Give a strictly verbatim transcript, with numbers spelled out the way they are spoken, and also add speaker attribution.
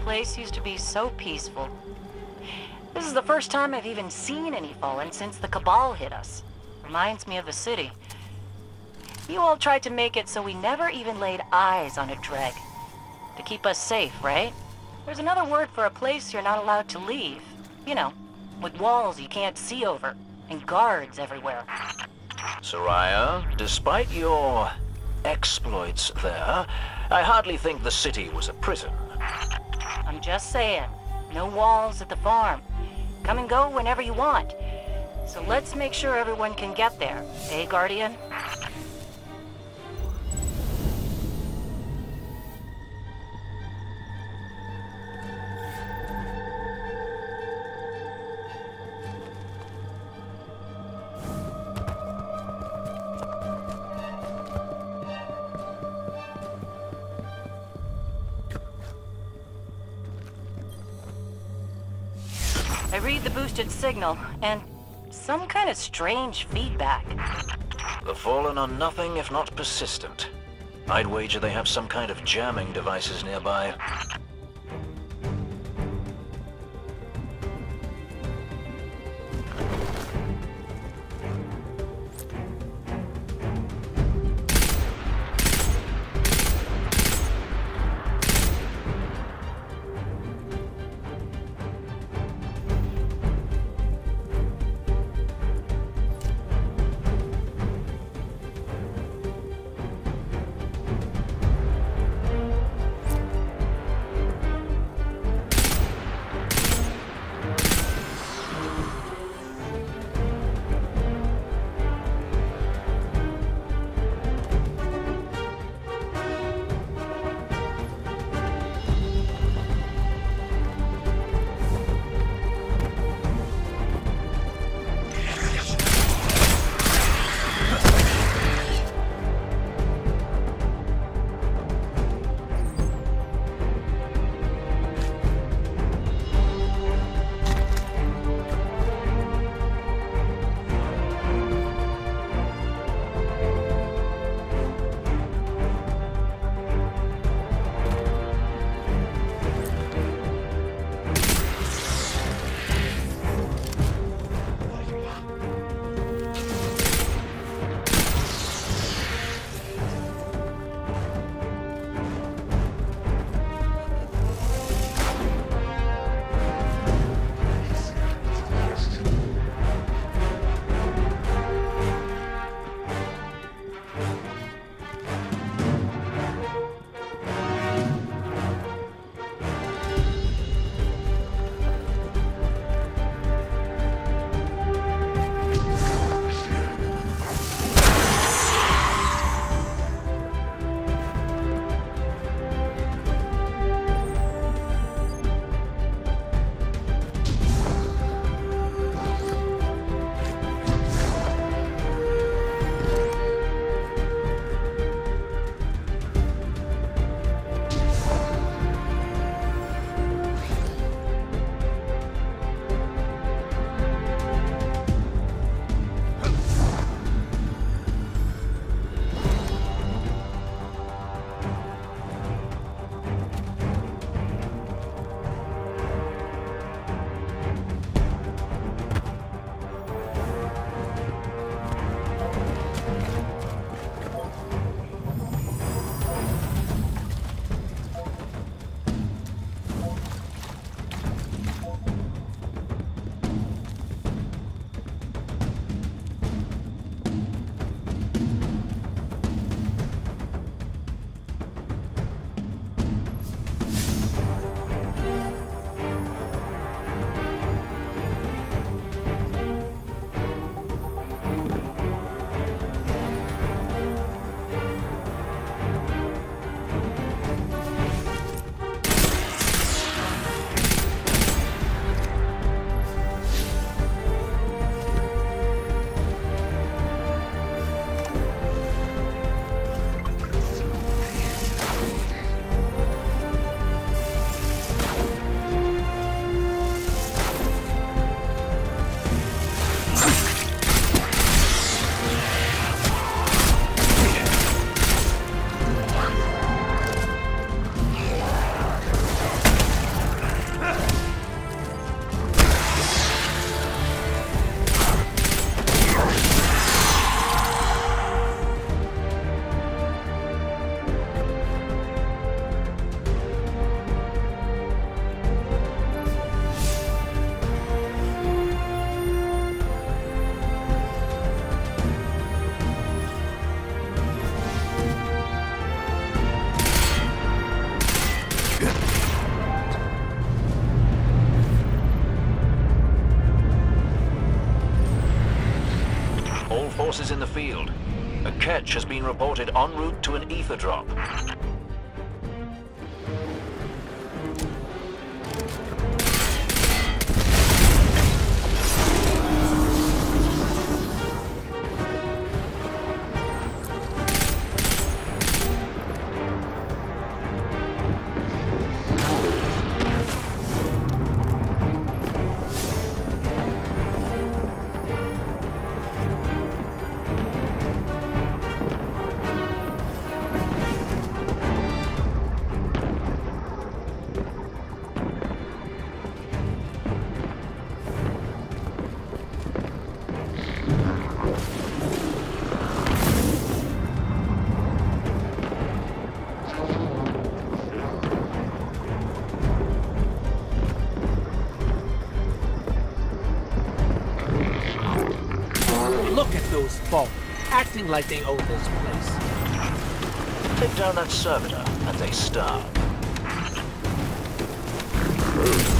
Speaker 1: place used to be so peaceful. This is the first time I've even seen any Fallen since the Cabal hit us. Reminds me of the city. You all tried to make it so we never even laid eyes on a Dreg. To keep us safe, right? There's another word for a place you're not allowed to leave. You know, with walls you can't see over, and guards everywhere.
Speaker 2: Soraya, despite your exploits there, I hardly think the city was a prison.
Speaker 1: I'm just saying, no walls at the farm. Come and go whenever you want. So let's make sure everyone can get there, eh, Guardian? I read the boosted signal, and some kind of strange feedback.
Speaker 2: The Fallen are nothing if not persistent. I'd wager they have some kind of jamming devices nearby. All forces in the field. A catch has been reported en route to an ether drop.
Speaker 3: Look at those folk, acting like they own this place.
Speaker 2: Take down that servitor, and they starve.